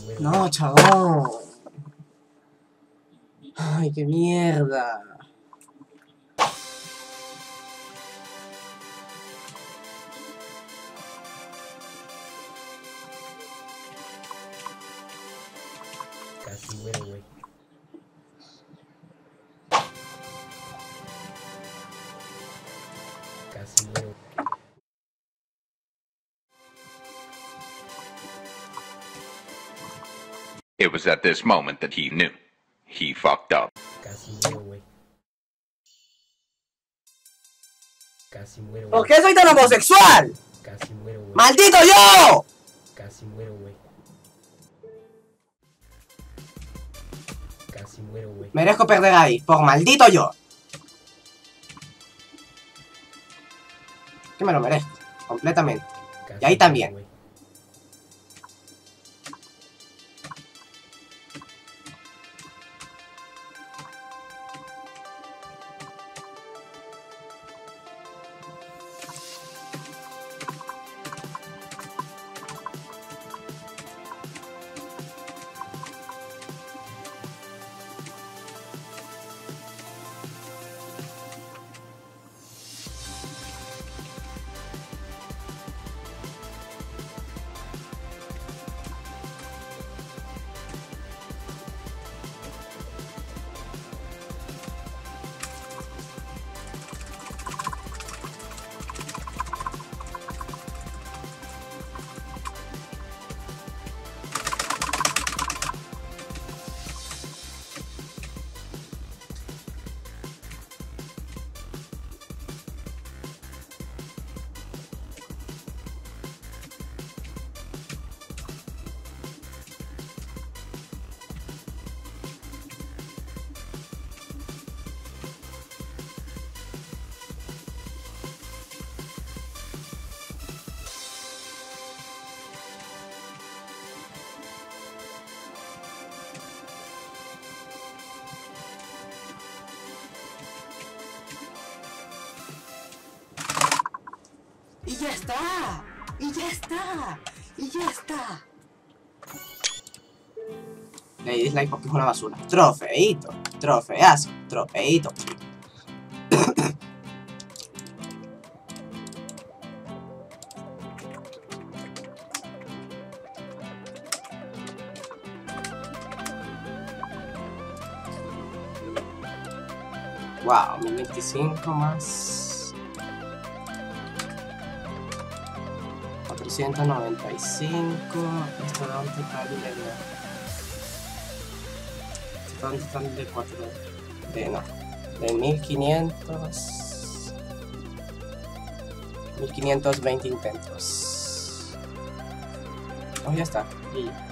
No, chabón. Ay, qué mierda. Casi muero, güey. Casi muero. It was at this moment that he knew. He fucked up. Casi muero, güey. Casi muero, güey. ¿Por qué soy tan homosexual? Casi muero, güey. ¡Maldito yo! Casi muero, güey. Casi muero, güey. Merezco perder ahí, por maldito yo. Que me lo merezco, completamente. Casi Y ahí muero, también. güey. Y ya está. Y ya está. Y ya está. Le di dislike porque es una basura. Trofeito. Trofeazo. Trofeito. Wow, 1025 más 495. Esto da un total de 4 de 1520 intentos. Oh, ya está. Y